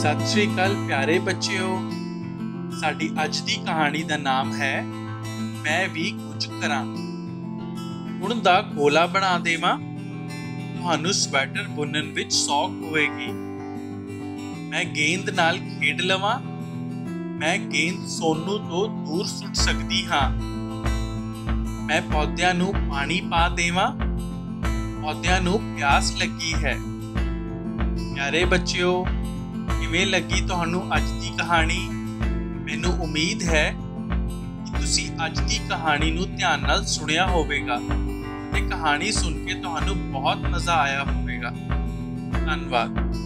सत श्री अकाल प्यारे बच्चों, साडी अज दी कहानी दा नाम है मैं भी कुछ करां। हुण दा गोला बना देवां, तुहानू स्वेटर बुनन विच सौख होएगी। मैं गेंद नाल खेड लवां, मैं गेंद सोनू तो दूर सुट सकदी हां। मैं पौधिਆਂ नू पानी पा देवां, पौधिਆਂ नू प्यास लगी है। प्यारे बच्चों, किवें लगी तुहानू अज दी कहानी? मैनू उम्मीद है कि तुसी अज दी कहानी नू ध्यान नाल सुनिया होवेगा ते कहानी सुन के तुहानू बहुत मज़ा आया होवेगा। धन्यवाद।